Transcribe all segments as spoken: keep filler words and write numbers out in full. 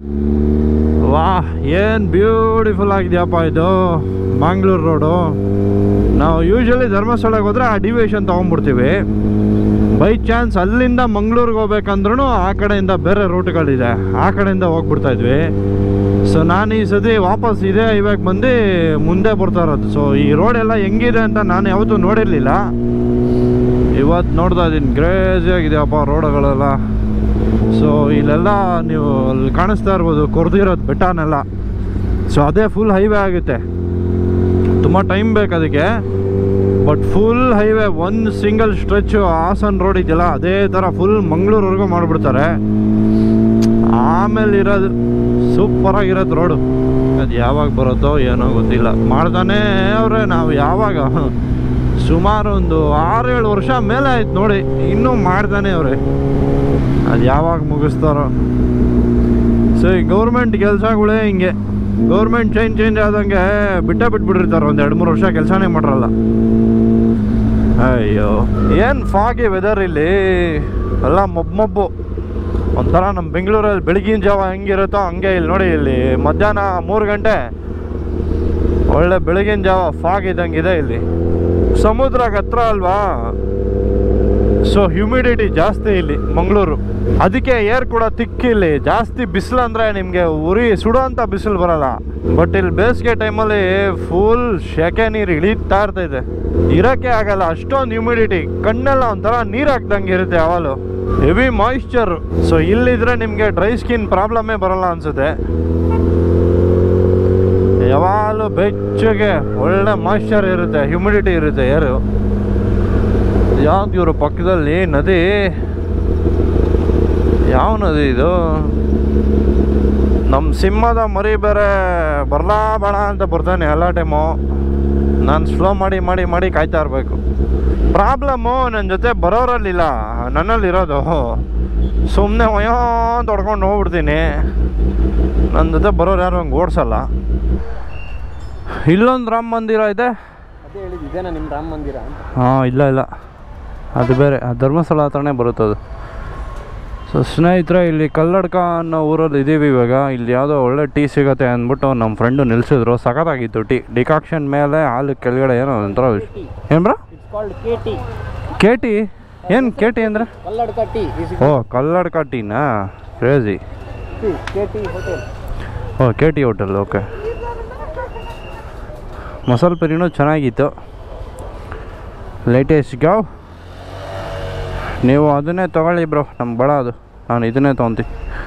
ವಾಹ್, ಏನು ಬ್ಯೂಟಿಫುಲ್ ಆಗಿದೆಯಪ್ಪ ಇದು ಮಂಗಳೂರು ರೋಡು. ನಾವು ಯೂಶ್ವಲಿ ಧರ್ಮಸ್ಥಳಕ್ಕೆ ಹೋದರೆ ಆ ಡಿವಿಯೇಷನ್ ತೊಗೊಂಡ್ಬಿಡ್ತೀವಿ. ಬೈ ಚಾನ್ಸ್ ಅಲ್ಲಿಂದ ಮಂಗಳೂರಿಗೆ ಹೋಗ್ಬೇಕಂದ್ರೂ ಆ ಕಡೆಯಿಂದ ಬೇರೆ ರೂಟ್ಗಳಿದೆ, ಆ ಕಡೆಯಿಂದ ಹೋಗ್ಬಿಡ್ತಾಯಿದ್ವಿ. ಸೊ ನಾನು ಈ ಸತಿ ವಾಪಸ್ ಇದೇ ಇವಾಗ ಬಂದು ಮುಂದೆ ಬರ್ತಾ ಇರೋದು. ಸೊ ಈ ರೋಡೆಲ್ಲ ಹೆಂಗಿದೆ ಅಂತ ನಾನು ಯಾವತ್ತೂ ನೋಡಿರಲಿಲ್ಲ, ಇವತ್ತು ನೋಡ್ತಾ ಇದ್ದೀನಿ. ಕ್ರೇಜಿ ಆಗಿದೆಯಪ್ಪ ರೋಡುಗಳೆಲ್ಲ. ಸೊ ಇಲ್ಲೆಲ್ಲ ನೀವು ಅಲ್ಲಿ ಕಾಣಿಸ್ತಾ ಇರ್ಬೋದು ಕೊರ್ದಿರೋದು ಬೆಟ್ಟನೆಲ್ಲ. ಸೊ ಅದೇ ಫುಲ್ ಹೈವೇ ಆಗುತ್ತೆ, ತುಂಬ ಟೈಮ್ ಬೇಕು ಅದಕ್ಕೆ. ಬಟ್ ಫುಲ್ ಹೈವೇ ಒಂದು ಸಿಂಗಲ್ ಸ್ಟ್ರೆಚ್ಚು ಹಾಸನ್ ರೋಡ್ ಇದೆಯಲ್ಲ ಅದೇ ಥರ ಫುಲ್ ಮಂಗಳೂರವರೆಗೂ ಮಾಡಿಬಿಡ್ತಾರೆ. ಆಮೇಲೆ ಇರೋದು ಸೂಪರಾಗಿರೋದು ರೋಡು. ಅದು ಯಾವಾಗ ಬರುತ್ತೋ ಏನೋ ಗೊತ್ತಿಲ್ಲ, ಮಾಡ್ತಾನೇ ಅವರೇ. ನಾವು ಯಾವಾಗ ಸುಮಾರು ಒಂದು ಆರೇಳು ವರ್ಷ ಮೇಲೆ ಆಯ್ತು ನೋಡಿ, ಇನ್ನೂ ಮಾಡ್ತಾನೆ ಅವ್ರೆ. ಅದು ಯಾವಾಗ ಮುಗಿಸ್ತಾರೋ. ಸೊ ಈ ಗೌರ್ಮೆಂಟ್ ಕೆಲಸಗಳೇ ಹಿಂಗೆ, ಗೌರ್ಮೆಂಟ್ ಚೇಂಜ್ ಚೇಂಜ್ ಆದಂಗೆ ಬಿಟ್ಟೇ ಬಿಟ್ಬಿಟ್ಟಿರ್ತಾರೆ, ಒಂದು ಎರಡು ಮೂರು ವರ್ಷ ಕೆಲಸನೇ ಮಾಡಿರಲ್ಲ. ಅಯ್ಯೋ ಏನು ಫಾಗಿ ವೆದರ್ ಇಲ್ಲಿ, ಎಲ್ಲ ಮಬ್ಬು ಮಬ್ಬು ಒಂಥರ. ನಮ್ಮ ಬೆಂಗಳೂರಲ್ಲಿ ಬೆಳಗಿನ ಜಾವ ಹೆಂಗಿರುತ್ತೋ ಹಂಗೆ ಇಲ್ಲಿ ನೋಡಿ. ಇಲ್ಲಿ ಮಧ್ಯಾಹ್ನ ಮೂರು ಗಂಟೆ ಒಳ್ಳೆ ಬೆಳಗಿನ ಜಾವ ಫಾಗ್ ಇದ್ದಂಗಿದೆ. ಇಲ್ಲಿ ಸಮುದ್ರಕ್ಕೆ ಹತ್ರ ಅಲ್ವಾ, ಸೊ ಹ್ಯುಮಿಡಿಟಿ ಜಾಸ್ತಿ ಇಲ್ಲಿ ಮಂಗಳೂರು, ಅದಕ್ಕೆ ಏರ್ ಕೂಡ ತಿಕ್ಕಿಲ್ಲಿ. ಜಾಸ್ತಿ ಬಿಸಿಲು ಅಂದರೆ ನಿಮಗೆ ಉರಿ ಸುಡೋಂಥ ಬಿಸಿಲು ಬರೋಲ್ಲ. ಬಟ್ ಇಲ್ಲಿ ಬೇಸಿಗೆ ಟೈಮಲ್ಲಿ ಫುಲ್ ಶೆಕೆ ನೀರು ಇಳೀತಾ ಇರ್ತೈತೆ, ಇರೋಕ್ಕೆ ಆಗಲ್ಲ, ಅಷ್ಟೊಂದು ಹ್ಯುಮಿಡಿಟಿ. ಕಣ್ಣೆಲ್ಲ ಒಂಥರ ನೀರು ಹಾಕ್ದಂಗೆ ಇರುತ್ತೆ ಯಾವಾಗಲೂ, ಹೆವಿ ಮಾಯಿಶ್ಚರು. ಸೊ ಇಲ್ಲಿದ್ರೆ ನಿಮಗೆ ಡ್ರೈ ಸ್ಕಿನ್ ಪ್ರಾಬ್ಲಮ್ಮೇ ಬರೋಲ್ಲ ಅನಿಸುತ್ತೆ. ಯಾವಾಗಲೂ ಬೆಚ್ಚಗೆ ಒಳ್ಳೆ ಮಾಯಿಶ್ಚರ್ ಇರುತ್ತೆ, ಹ್ಯುಮಿಡಿಟಿ ಇರುತ್ತೆ ಏರು. ಯಾವ್ದು ಇವರು ಪಕ್ಕದಲ್ಲಿ ನದಿ, ಯಾವ ನದಿ ಇದು? ನಮ್ಮ ಸಿಂಹದ ಮರಿ ಬೇರೆ ಬರಲಾ ಬೇಡ ಅಂತ ಬರ್ತಾನೆ ಎಲ್ಲ ಟೈಮು. ನಾನು ಸ್ಲೋ ಮಾಡಿ ಮಾಡಿ ಮಾಡಿ ಕಾಯ್ತಾ ಇರಬೇಕು. ಪ್ರಾಬ್ಲಮ್ಮು ನನ್ನ ಜೊತೆ ಬರೋರಲ್ಲಿಲ್ಲ, ನನ್ನಲ್ಲಿರೋದು. ಸುಮ್ಮನೆ ಒಯ್ಯೋ ಅಂತ ಹೊಡ್ಕೊಂಡು ಹೋಗ್ಬಿಡ್ತೀನಿ, ನನ್ನ ಜೊತೆ ಬರೋರು ಯಾರು ಹಂಗೆ ಓಡಿಸಲ್ಲ. ಇಲ್ಲೊಂದು ರಾಮ ಮಂದಿರ ಇದೆ. ಅದೇ ಹೇಳಿದ್ದು ಇದೇನಾ ನಿಮ್ಮ ರಾಮ ಮಂದಿರ? ಹಾಂ, ಇಲ್ಲ ಇಲ್ಲ, ಅದು ಬೇರೆ, ಧರ್ಮಸ್ಥಳ ಹತ್ರನೇ ಬರುತ್ತದು. ಸೊ ಸ್ನೇಹಿತರೆ, ಇಲ್ಲಿ ಕಲ್ಲಡ್ಕ ಅನ್ನೋ ಊರಲ್ಲಿ ಇದ್ದೀವಿ ಇವಾಗ. ಇಲ್ಲಿ ಯಾವುದೋ ಒಳ್ಳೆ ಟೀ ಸಿಗುತ್ತೆ ಅಂದ್ಬಿಟ್ಟು ನಮ್ಮ ಫ್ರೆಂಡು ನಿಲ್ಲಿಸಿದ್ರು. ಸಖತ್ತಾಗಿತ್ತು ಟೀ. ಡಿಕಾಕ್ಷನ್ ಮೇಲೆ ಹಾಲು ಕೆಳಗಡೆ ಏನೋ ಒಂಥರ. ಏನು ಬ್ರೋ? K T? ಏನು ಕೆ ಟಿ ಅಂದರೆ? ಕಲ್ಲಡ್ಕ ಟೀ. ಓ, ಕಲ್ಲಡ್ಕ ಟೀನಾ? ಕ್ರೇಜಿ. K T hotel. ಓ, ಕೆ ಟಿ ಹೋಟೆಲ್. ಓಕೆ. ಮಸಾಲೆ ಪುರಿನೂ ಚೆನ್ನಾಗಿತ್ತು. ಲೇಟೆಸ್ಟ್ ಗಾವ್. ನೀವು ಅದನ್ನೇ ತೊಗೊಳ್ಳಿ ಬ್ರೋ, ನಮ್ಗೆ ಬೇಡ ಅದು, ನಾನು ಇದನ್ನೇ ತೊಗೊತೀನಿ.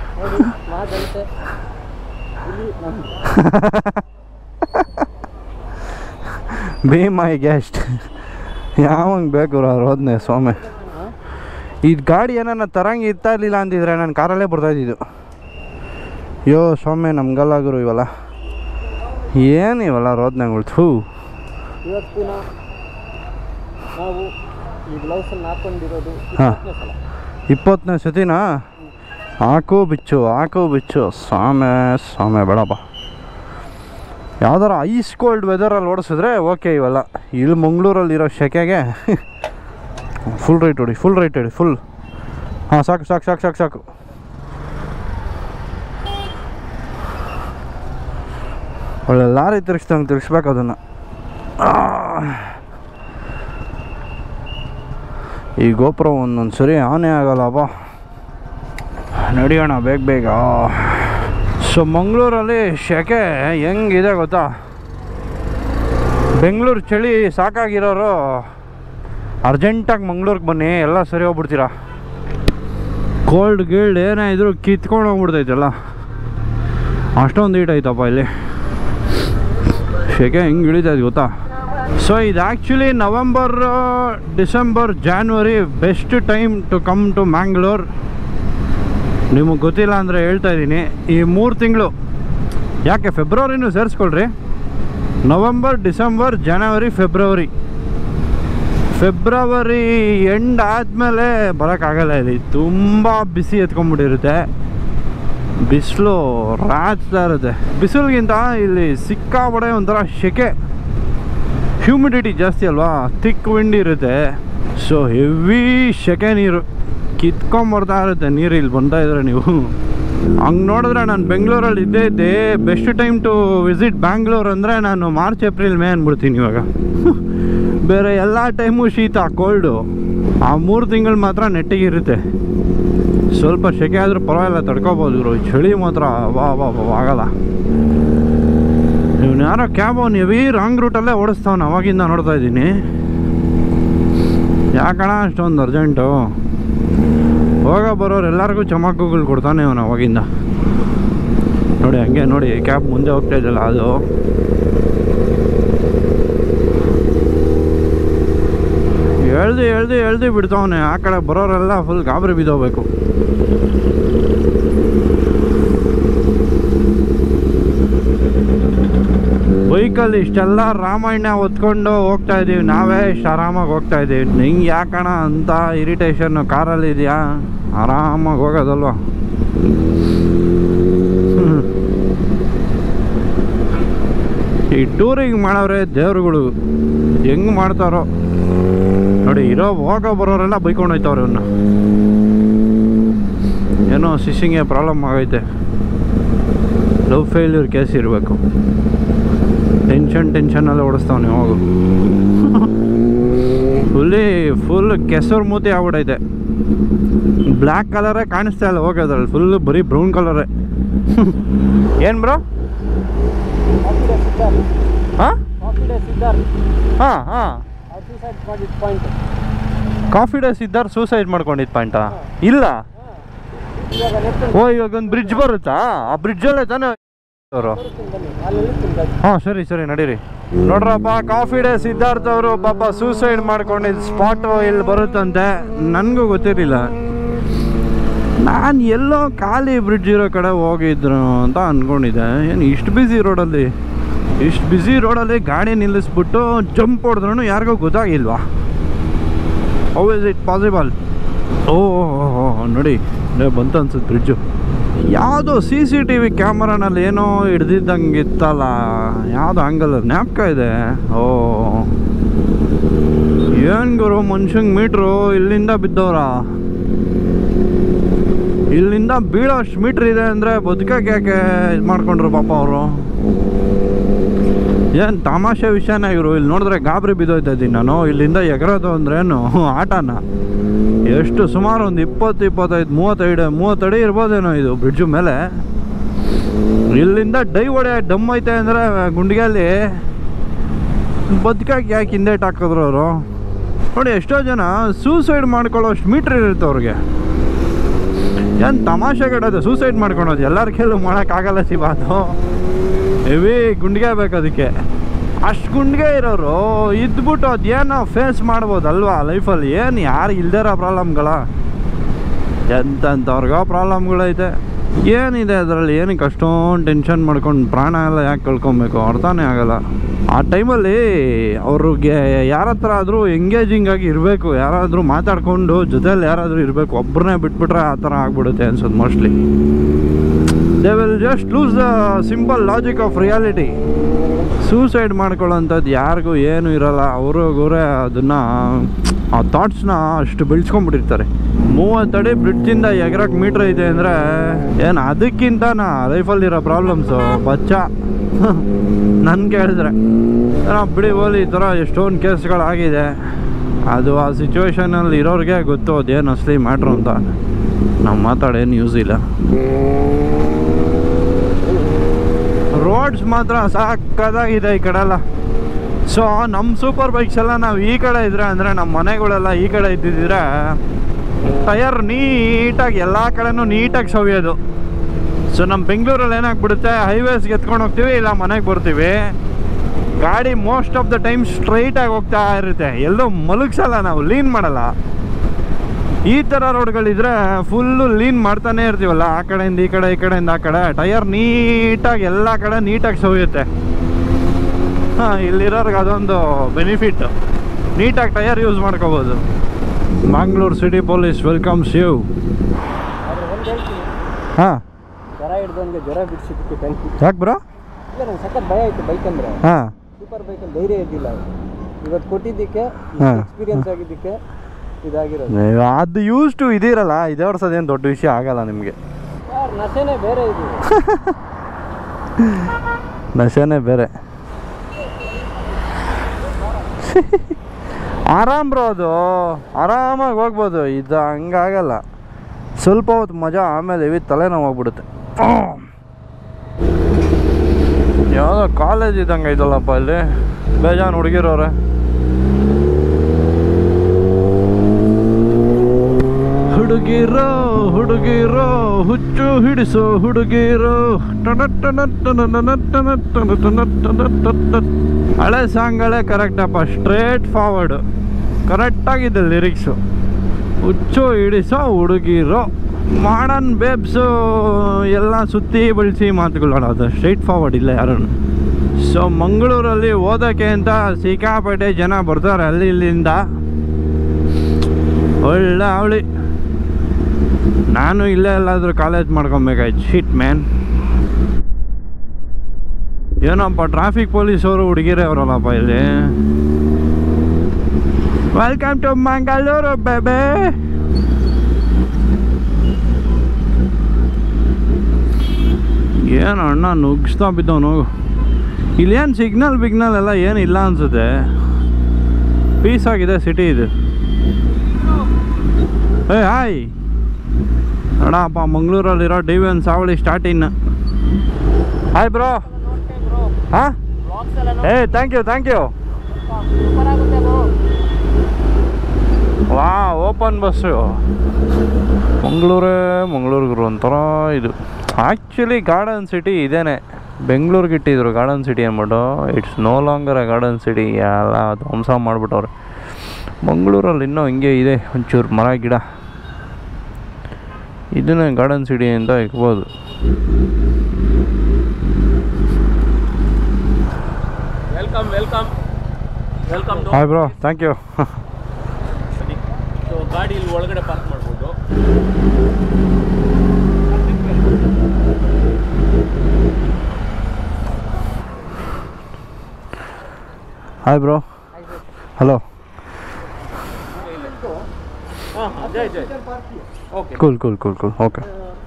Be my guest. ಯಾವಂಗೆ ಬೇಕು ರೋದ್ನೆ ಸ್ವಾಮಿ. ಇದು ಗಾಡಿ ಏನಾರ ತರಂಗೆ ಇರ್ತಾ ಇರಲಿಲ್ಲ ಅಂತಿದ್ರೆ ನಾನು ಕಾರಲ್ಲೇ ಬರ್ತಾಯಿದ್ದು. ಯೋ ಸ್ವಾಮಿ, ನಮ್ಗಲ್ಲಾಗರು ಇವೆಲ್ಲ ಏನು ಇವೆಲ್ಲ ರೋದ್ನೆಗಳು. ಥೂ. ಇವತ್ತಿನ ನಾವು ಈ ಬ್ಲೌಸನ್ನು ಹಾಕೊಂಡಿರೋದು ಹಾಂ, ಇಪ್ಪತ್ತನೇ ಸತಿನಾ? ಹಾಕು ಬಿಚ್ಚು ಹಾಕು ಬಿಚ್ಚು ಸಾಮೆ ಸಾಮೆ ಬೇಡಪ್ಪ. ಯಾವ್ದಾರ ಐಸ್ ಕೋಲ್ಡ್ ವೆದರಲ್ಲಿ ಓಡಿಸಿದ್ರೆ ಓಕೆ. ಇವೆಲ್ಲ ಇಲ್ಲಿ ಮಂಗಳೂರಲ್ಲಿರೋ ಶೆಕೆಗೆ ಫುಲ್ ರೈಟ್ ಹೊಡಿ, ಫುಲ್ ರೈಟ್ ಹೊಡಿ, ಫುಲ್. ಹಾಂ, ಸಾಕು ಸಾಕು ಸಾಕು ಸಾಕು ಸಾಕು. ಒಳ್ಳೆ ಲಾರಿ ತಿರ್ಗಿಸ್ದಂಗೆ ತಿರ್ಗಿಸ್ಬೇಕು ಅದನ್ನು. ಈ ಗೋಪುರ ಒಂದೊಂದು ಸರಿ ಆನೆ ಆಗಲ್ಲಪ್ಪ. ನಡಿಯೋಣ ಬೇಗ ಬೇಗ. ಸೊ ಮಂಗಳೂರಲ್ಲಿ ಶೆಕೆ ಹೆಂಗಿದೆ ಗೊತ್ತಾ? ಬೆಂಗಳೂರು ಚಳಿ ಸಾಕಾಗಿರೋರು ಅರ್ಜೆಂಟಾಗಿ ಮಂಗ್ಳೂರಿಗೆ ಬನ್ನಿ, ಎಲ್ಲ ಸರಿ ಹೋಗ್ಬಿಡ್ತೀರಾ. ಕೋಲ್ಡ್ ಗೀಲ್ಡ್ ಏನೇ ಇದ್ರೂ ಕಿತ್ಕೊಂಡು ಹೋಗ್ಬಿಡ್ತೈತಲ್ಲ, ಅಷ್ಟೊಂದು ಹೀಟ್ ಐತಪ್ಪ ಇಲ್ಲಿ. ಶೆಕೆ ಹೆಂಗೆ ಇಳಿತೈತೆ ಗೊತ್ತಾ? ಸೊ ಇದು actually November, December, January best time to come to Mangalore. ನಿಮಗೆ ಗೊತ್ತಿಲ್ಲ ಅಂದರೆ ಹೇಳ್ತಾ ಇದ್ದೀನಿ, ಈ ಮೂರು ತಿಂಗಳು, ಯಾಕೆ ಫೆಬ್ರವರಿನೂ ಸೇರಿಸ್ಕೊಳ್ರಿ. ನವಂಬರ್, ಡಿಸೆಂಬರ್, ಜನವರಿ, ಫೆಬ್ರವರಿ. ಫೆಬ್ರವರಿ ಎಂಡ್ ಆದಮೇಲೆ ಬರೋಕ್ಕಾಗಲ್ಲ. ಇಲ್ಲಿ ತುಂಬ ಬಿಸಿ ಎತ್ಕೊಂಡ್ಬಿಟ್ಟಿರುತ್ತೆ, ಬಿಸಿಲು ರಾಚ್ತಾ ಇರುತ್ತೆ. ಬಿಸಿಲಿಗಿಂತ ಇಲ್ಲಿ ಸಿಕ್ಕಾಪಡೆ ಒಂಥರ ಶೆಕೆ, ಹ್ಯೂಮಿಡಿಟಿ ಜಾಸ್ತಿ ಅಲ್ವಾ, ಥಿಕ್ ವಿಂಡ್ ಇರುತ್ತೆ. ಸೊ ಹೆವಿ ಶೆಕೆ ನೀರು ಕಿತ್ಕೊಂಬರ್ತಾ ಇರುತ್ತೆ ನೀರು ಇಲ್ಲಿ ಬಂತಾ ಇದ್ರೆ ನೀವು. ಹಂಗೆ ನೋಡಿದ್ರೆ ನಾನು ಬೆಂಗಳೂರಲ್ಲಿ ಇದ್ದೇ ಇದ್ದೆ. Best time to visit Bangalore ಅಂದರೆ ನಾನು ಮಾರ್ಚ್ ಏಪ್ರಿಲ್ ಮೇ ಅಂದ್ಬಿಡ್ತೀನಿ ಇವಾಗ. ಬೇರೆ ಎಲ್ಲ ಟೈಮು ಶೀತ ಕೋಲ್ಡು. ಆ ಮೂರು ತಿಂಗಳು ಮಾತ್ರ ನೆಟ್ಟಿಗಿರುತ್ತೆ. ಸ್ವಲ್ಪ ಸೆಕೆ ಆದರೂ ಪರವಾಗಿಲ್ಲ, ತಡ್ಕೋಬೋದು ಇವರು. ಚಳಿ ಮಾತ್ರ ವಾ ವಾ ಆಗಲ್ಲ. ಇವನು ಯಾರೋ ಕ್ಯಾಬ್ ಅವ್ನು ಹೆವಿ ರಾಂಗ್ ರೂಟಲ್ಲೇ ಓಡಿಸ್ತಾವನು. ಅವಾಗಿಂದ ನೋಡ್ತಾ ಇದ್ದೀನಿ. ಯಾಕಣ ಅಷ್ಟೊಂದು ಅರ್ಜೆಂಟು? ಹೋಗ ಬರೋರು ಎಲ್ಲರಿಗೂ ಚಮಕಗಳು ಕೊಡ್ತಾನೆ ಅವನು ಅವಾಗಿಂದ. ನೋಡಿ ಹಂಗೆ ನೋಡಿ ಕ್ಯಾಬ್ ಮುಂದೆ ಹೋಗ್ತಾ ಇದ್ದಲ್ಲ ಅದು. ಹೇಳ್ದು ಹೇಳ್ದು ಹೇಳ್ದು ಬಿಡ್ತಾವನೆ. ಆ ಕಡೆ ಬರೋರೆಲ್ಲ ಫುಲ್ ಗಾಬರಿ ಬಿದ್ದೋಗ್ಬೇಕು. ಬೈಕಲ್ಲಿ ಇಷ್ಟೆಲ್ಲ ರಾಮಾಯಣ ಹೊತ್ಕೊಂಡು ಹೋಗ್ತಾ ಇದ್ದೀವಿ, ನಾವೇ ಇಷ್ಟು ಆರಾಮಾಗಿ ಹೋಗ್ತಾ ಇದ್ದೀವಿ. ನಿಂಗೆ ಯಾಕಣ ಅಂತ ಇರಿಟೇಷನ್? ಕಾರಲ್ಲಿ ಇದೆಯಾ, ಆರಾಮಾಗಿ ಹೋಗೋದಲ್ವ. ಈ ಟೂರಿಗೆ ಮಾಡೋರೆ ದೇವ್ರುಗಳು ಹೆಂಗೆ ಮಾಡ್ತಾರೋ ನೋಡಿ. ಇರೋ ಹೋಗೋ ಬರೋರೆಲ್ಲ ಬೈಕೊಂಡು ಹೋಯ್ತವ್ರೆ ಇವನ್ನ. ಏನೋ ಸಿಶಿಂಗೆ ಪ್ರಾಬ್ಲಮ್ ಆಗೈತೆ. ಲವ್ ಫೇಲ್ಯೂರ್ ಕೇಸ್ ಇರಬೇಕು. ಟೆನ್ಷನ್ ಟೆನ್ಷನಲ್ಲಿ ಓಡಿಸ್ತಾವನೆ ಹೋಗು. ಫುಲ್ಲಿ ಫುಲ್ ಕೆಸರು ಮೂತಿ ಆಗ್ಬಿಟ್ಟೈತೆ. ಬ್ಲ್ಯಾಕ್ ಕಲರೇ ಕಾಣಿಸ್ತಾ ಇಲ್ಲ ಹೋಗೋದ್ರಲ್ಲಿ. ಫುಲ್ ಬರೀ ಬ್ರೌನ್ ಕಲರೇ. ಏನು ಬ್ರೋ? ಹಾಂ ಹಾಂ ಹಾಂ ಕಾಫಿ ಡೇ ಸಿದ್ಧಾರ್ಥ್ ಸೂಸೈಡ್ ಮಾಡ್ಕೊಂಡಿದ್ದು ಪಾಯಿಂಟಾ? ಇಲ್ಲ. ಓ ಇವಾಗ ಒಂದು ಬ್ರಿಡ್ಜ್ ಬರುತ್ತಾ? ಆ ಬ್ರಿಡ್ಜಲ್ಲೇ ತಾನೇ ಅವರು? ಹಾಂ ಸರಿ ಸರಿ ನಡೀರಿ. ನೋಡ್ರಪ್ಪ, ಕಾಫಿ ಡೇ ಸಿದ್ಧಾರ್ಥ್ ಅವರು ಪಾಪ ಸೂಸೈಡ್ ಮಾಡ್ಕೊಂಡಿದ್ದು ಸ್ಪಾಟು ಇಲ್ಲಿ ಬರುತ್ತಂತೆ. ನನಗೂ ಗೊತ್ತಿರಲಿಲ್ಲ. ನಾನು ಎಲ್ಲೋ ಖಾಲಿ ಬ್ರಿಡ್ಜ್ ಇರೋ ಕಡೆ ಹೋಗಿದ್ರು ಅಂತ ಅಂದ್ಕೊಂಡಿದ್ದೆ. ಏನು ಇಷ್ಟು ಬ್ಯುಸಿ ರೋಡಲ್ಲಿ ಇಷ್ಟು ಬ್ಯುಸಿ ರೋಡಲ್ಲಿ ಗಾಡಿ ನಿಲ್ಲಿಸ್ಬಿಟ್ಟು ಜಂಪ್ ಹೊಡೆದ್ರೂ ಯಾರಿಗೂ ಗೊತ್ತಾಗಿಲ್ವಾ? How is it possible? ಓ ನೋಡಿ ಬಂತು ಅನ್ಸುತ್ತೆ ಬ್ರಿಡ್ಜು. ಯಾವುದೋ ಸಿ ಸಿ ಟಿ ವಿ ಕ್ಯಾಮರಾನಲ್ಲಿ ಏನೋ ಹಿಡ್ದಿದ್ದಂಗೆ ಇತ್ತಲ್ಲ, ಯಾವುದೋ ಆ್ಯಂಗಲ್ ಜ್ಞಾಪಕ ಇದೆ. ಓ ಏನು ಗುರು, ಮನುಷ್ಯಂಗೆ ಮೀಟ್ರು ಇಲ್ಲಿಂದ ಬಿದ್ದವ್ರ? ಇಲ್ಲಿಂದ ಬೀಳೋ ಅಷ್ಟು ಮೀಟ್ರ್ ಇದೆ ಅಂದರೆ ಬದುಕಕ್ಕೆ ಯಾಕೆ ಇದು ಮಾಡ್ಕೊಂಡ್ರು ಪಾಪ ಅವರು? ಏನು ತಮಾಷೆ ವಿಷಯನೇ ಇವರು. ಇಲ್ಲಿ ನೋಡಿದ್ರೆ ಗಾಬರಿ ಬಿದ್ದೋಯ್ತಾ ಇದ್ದೀನಿ ನಾನು. ಇಲ್ಲಿಂದ ಎಗರೋದು ಅಂದ್ರೇನು ಆಟನ? ಎಷ್ಟು ಸುಮಾರು ಒಂದು ಇಪ್ಪತ್ತು ಇಪ್ಪತ್ತೈದು ಮೂವತ್ತೈದು ಮೂವತ್ತಡಿ ಇರ್ಬೋದೇನೋ ಇದು ಬ್ರಿಡ್ಜು ಮೇಲೆ. ಇಲ್ಲಿಂದ ಡೈ ಹೊಡೆ ಡಮ್ ಐತೆ ಅಂದರೆ ಗುಂಡಿಗೆಯಲ್ಲಿ ಬದುಕಾಗಿ ಯಾಕೆ ಹಿಂದೇಟ್ ಹಾಕಿದ್ರು ಅವರು? ನೋಡಿ ಎಷ್ಟೋ ಜನ ಸೂಸೈಡ್ ಮಾಡ್ಕೊಳ್ಳೋ ಅಷ್ಟು ಮೀಟ್ರ್ ಇರುತ್ತೆ ಅವ್ರಿಗೆ. ಏನು ತಮಾಷೆಗಿಡೋದು ಸೂಸೈಡ್ ಮಾಡ್ಕೊಳೋದು. ಎಲ್ಲರ ಕೈಲೂ ಮಾಡೋಕ್ಕಾಗಲ್ಲ ಸಿಬಾದು. ಹೆವಿ ಗುಂಡಿಗೆ ಬೇಕು ಅದಕ್ಕೆ. ಅಷ್ಟು ಗುಂಡಿಗೆ ಇರೋರು ಇದ್ಬಿಟ್ಟು ಅದೇನೋ ಫೇಸ್ ಮಾಡ್ಬೋದಲ್ವಾ ಲೈಫಲ್ಲಿ? ಏನು ಯಾರು ಇಲ್ದಿರೋ ಪ್ರಾಬ್ಲಮ್ಗಳ? ಎಂತೆಂಥವ್ರಿಗೋ ಪ್ರಾಬ್ಲಮ್ಗಳೈತೆ. ಏನಿದೆ ಅದರಲ್ಲಿ? ಏನಕ್ಕೆ ಅಷ್ಟೊಂದು ಟೆನ್ಷನ್ ಮಾಡ್ಕೊಂಡು ಪ್ರಾಣ ಎಲ್ಲ ಯಾಕೆ ಕಳ್ಕೊಬೇಕು? ಅರ್ಥನೇ ಆಗಲ್ಲ. ಆ ಟೈಮಲ್ಲಿ ಅವ್ರಿಗೆ ಯಾರ ಹತ್ರ ಆದರೂ ಎಂಗೇಜಿಂಗ್ ಆಗಿ ಇರಬೇಕು. ಯಾರಾದರೂ ಮಾತಾಡಿಕೊಂಡು ಜೊತೆಯಲ್ಲಿ ಯಾರಾದರೂ ಇರಬೇಕು. ಒಬ್ಬರನ್ನೇ ಬಿಟ್ಬಿಟ್ರೆ ಆ ಥರ ಆಗ್ಬಿಡುತ್ತೆ ಅನ್ಸೋದು mostly. They will just lose the simple logic of reality. Suicide ಮಾಡ್ಕೊಳ್ಳೋಂಥದ್ದು ಯಾರಿಗೂ ಏನೂ ಇರೋಲ್ಲ. ಅವ್ರಿಗವರೇ ಅದನ್ನು ಆ ಥಾಟ್ಸ್ನ ಅಷ್ಟು ಬೆಳೆಸ್ಕೊಂಡ್ಬಿಟ್ಟಿರ್ತಾರೆ. ಮೂವತ್ತಡಿ ಬ್ರಿಡ್ಜಿಂದ ಎಗರಕ್ಕೆ ಮೀಟ್ರ್ ಇದೆ ಅಂದರೆ ಏನು ಅದಕ್ಕಿಂತನಾ ಲೈಫಲ್ಲಿರೋ ಪ್ರಾಬ್ಲಮ್ಸು ಬಚ್ಚ ನನ್ನ ಕೇಳಿದ್ರೆ? ಏನೋ ಬಿಡಿ ಹೋಲಿ, ಈ ಥರ ಎಷ್ಟೊಂದು ಕೇಸ್ಗಳಾಗಿದೆ. ಅದು ಆ ಸಿಚುವೇಶನಲ್ಲಿ ಇರೋರಿಗೆ ಗೊತ್ತು ಅದೇನು ಅಸಲಿ ಮ್ಯಾಟ್ರು ಅಂತ. ನಾವು ಮಾತಾಡೇನು ಯೂಸ್ ಇಲ್ಲ. ರೋಡ್ಸ್ ಮಾತ್ರ ಸಾಕಾಗಿದೆ ಈ ಕಡೆ ಎಲ್ಲ. ಸೊ ನಮ್ಮ ಸೂಪರ್ ಬೈಕ್ಸ್ ಎಲ್ಲ ನಾವು ಈ ಕಡೆ ಇದ್ರೆ ಅಂದರೆ ನಮ್ಮ ಮನೆಗಳೆಲ್ಲ ಈ ಕಡೆ ಇದ್ದಿದ್ರೆ ಟಯರ್ ನೀಟಾಗಿ ಎಲ್ಲ ಕಡೆನೂ ನೀಟಾಗಿ ಸವಿಯೋದು. ಸೊ ನಮ್ಮ ಬೆಂಗಳೂರಲ್ಲಿ ಏನಾಗ್ಬಿಡುತ್ತೆ, ಹೈವೇಸ್ಗೆ ಎತ್ಕೊಂಡು ಹೋಗ್ತೀವಿ, ಇಲ್ಲ ಮನೆಗೆ ಬರ್ತೀವಿ, ಗಾಡಿ ಮೋಸ್ಟ್ ಆಫ್ ದ ಟೈಮ್ ಸ್ಟ್ರೈಟಾಗಿ ಹೋಗ್ತಾ ಇರುತ್ತೆ. ಎಲ್ಲೂ ಮಲಗಿಸಲ್ಲ, ನಾವು ಲೀನ್ ಮಾಡಲ್ಲ. ಈ ಥರ ರೋಡ್ಗಳಿದ್ರೆ ಫುಲ್ಲು ಲೀನ್ ಮಾಡ್ತಾನೆ ಇರ್ತೀವಲ್ಲ, ಆ ಕಡೆಯಿಂದ ಈ ಕಡೆ ಈ ಕಡೆಯಿಂದ ಆ ಕಡೆ, ಟಯರ್ ನೀಟಾಗಿ ಎಲ್ಲ ಕಡೆ ನೀಟಾಗಿ ಸವಿಯುತ್ತೆ. ಹಾಂ, ಇಲ್ಲಿರೋರ್ಗೆ ಅದೊಂದು ಬೆನಿಫಿಟ್, ನೀಟಾಗಿ ಟಯರ್ ಯೂಸ್ ಮಾಡ್ಕೋಬೋದು. Mangaluru city police welcomes you. ಹಾಂ, ಜ್ವರ ಹಿಡ್ದಂಗೆ ಜ್ವರ ಬಿಡಿಸಿದ್ದಕ್ಕೆ ಥ್ಯಾಂಕ್ ಯು. ಯಾಕೆ ಬ್ರೋ? ಇಲ್ಲ, ನಂಗೆ ಸಖತ್ ಭಯ ಆಯಿತು ಬೈಕ್ ಅಂದರೆ. ಹಾಂ, ಸೂಪರ್ ಬೈಕಲ್ಲಿ ಧೈರ್ಯ ಇದ್ದಿಲ್ಲ. ಇವತ್ತು ಕೊಟ್ಟಿದ್ದಕ್ಕೆ, ಎಕ್ಸ್ಪೀರಿಯನ್ಸ್ ಆಗಿದ್ದಕ್ಕೆ ಇದಾಗಿರೋದು. ಅದು ಯೂಸ್ ಟು ಇದಿರಲ್ಲ, ಇದೇ ವರ್ಷದೇನು ದೊಡ್ಡ ವಿಷಯ ಆಗಲ್ಲ ನಿಮಗೆ. ಯಾರು ನಶೆನೇ ಬೇರೆ ಇದು. ನಶೆನೇ ಬೇರೆ. ಆರಾಮ್ ಬ್ರೋ, ಅದು ಆರಾಮಾಗಿ ಹೋಗ್ಬೋದು. ಇದು ಹಂಗಾಗಲ್ಲ, ಸ್ವಲ್ಪ ಹೊತ್ತು ಮಜಾ, ಆಮೇಲೆ ಹೆವಿ ತಲೆನೋವು ಹೋಗ್ಬಿಡುತ್ತೆ. ಯಾವುದೋ ಕಾಲೇಜ್ ಇದ್ದಂಗೆ ಐತಲ್ಲಪ್ಪ ಇಲ್ಲಿ, ಬೇಜಾನ್ ಹುಡುಗಿರೋರೆ. ಹುಡುಗಿರೋ ಹುಡುಗಿರೋ ಹುಚ್ಚು ಹಿಡಿಸೋ ಹುಡುಗಿರೋ. ಹಳೆ ಸಾಂಗ್ಗಳೇ ಕರೆಕ್ಟಪ್ಪ, ಸ್ಟ್ರೇಟ್ ಫಾರ್ವರ್ಡು, ಕರೆಕ್ಟಾಗಿದೆ ಲಿರಿಕ್ಸು. ಹುಚ್ಚು ಹಿಡಿಸೋ ಹುಡುಗಿರೋ, ಮಾಡರ್ನ್ ಬೇಬ್ಸು ಎಲ್ಲ ಸುತ್ತಿ ಬಳಸಿ ಮಾತುಗಳಾಡೋದು, ಸ್ಟ್ರೈಟ್ ಫಾರ್ವರ್ಡ್ ಇಲ್ಲ ಯಾರೂ. ಸೊ ಮಂಗಳೂರಲ್ಲಿ ಓದೋಕ್ಕೆ ಅಂತ ಸಿಕ್ಕಾಪಟ್ಟೆ ಜನ ಬರ್ತಾರೆ ಅಲ್ಲಿ ಇಲ್ಲಿಂದ. ಒಳ್ಳೆ ಅವಳಿ, ನಾನು ಇಲ್ಲೇ ಎಲ್ಲಾದರೂ ಕಾಲೇಜ್ ಮಾಡ್ಕೊಬೇಕಾಯ್ತು. ಶಿಟ್ ಮ್ಯಾನ್, ಏನಪ್ಪ ಟ್ರಾಫಿಕ್ ಪೊಲೀಸವರು ಹುಡುಗಿರೇ ಅವರಲ್ಲಪ್ಪ ಇಲ್ಲಿ. ವೆಲ್ಕಮ್ ಟು ಮಂಗಳೂರು ಬೇಬೆ. ಏನು ಅಣ್ಣ ನುಗ್ಸ್ತಾ ಬಿದ್ದವನು. ಇಲ್ಲೇನು ಸಿಗ್ನಲ್ ಬಿಗ್ನಲ್ ಎಲ್ಲ ಏನಿಲ್ಲ ಅನ್ಸುತ್ತೆ, ಪೀಸ್ ಆಗಿದೆ ಸಿಟಿ ಇದು. ಏ ಹಾಯ್ ಅಣ್ಣಪ್ಪ, ಮಂಗಳೂರಲ್ಲಿರೋ ಡಿ ವಿ ಎನ್ ಸಾವಳಿ ಸ್ಟಾರ್ಟ್ ಇನ್ನು. Hi bro. ಹಾಂ, ಏ ಥ್ಯಾಂಕ್ ಯು ಥ್ಯಾಂಕ್ ಯು. ವಾ, ಓಪನ್ ಬಸ್ಸು. ಮಂಗಳೂರೇ ಮಂಗಳೂರಿಗೆ ಒಂಥರ ಇದು. ಆ್ಯಕ್ಚುಲಿ ಗಾರ್ಡನ್ ಸಿಟಿ ಇದೇನೆ, ಬೆಂಗಳೂರಿಗೆ ಇಟ್ಟಿದ್ರು ಗಾರ್ಡನ್ ಸಿಟಿ ಅಂದ್ಬಿಟ್ಟು. It's no longer a garden city, ಎಲ್ಲ ಧ್ವಂಸ ಮಾಡಿಬಿಟ್ಟವ್ರೆ. ಮಂಗಳೂರಲ್ಲಿ ಇನ್ನೂ ಹಿಂಗೆ ಇದೆ, ಒಂಚೂರು ಮರ ಗಿಡ, ಇದನ್ನೇ ಗಾರ್ಡನ್ ಸಿಟಿ ಅಂತ ಇರ್ಬೋದು. Welcome welcome welcome. Hi bro, thank you. So ಗಾಡಿ ಇಲ್ಲಿ ಒಳಗಡೆ ಪಾರ್ಕ್ ಮಾಡ್ಬೋದು. Hi bro. Hello. Cool cool cool cool okay.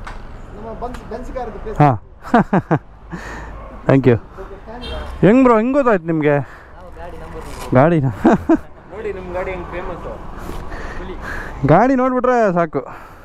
ಹಾಂ, ಥ್ಯಾಂಕ್ ಯು. ಹೆಂಗೆ ಬ್ರೋ, ಹೆಂಗೆ ಗೊತ್ತಾಯ್ತು ನಿಮಗೆ ಗಾಡಿನ? ನೋಡಿ ನಿಮ್ಮ ಗಾಡಿ ಹೆಂಗೆ ಫೇಮಸ್ಸು. ಗಾಡಿ ನೋಡಿಬಿಟ್ರೆ ಸಾಕು.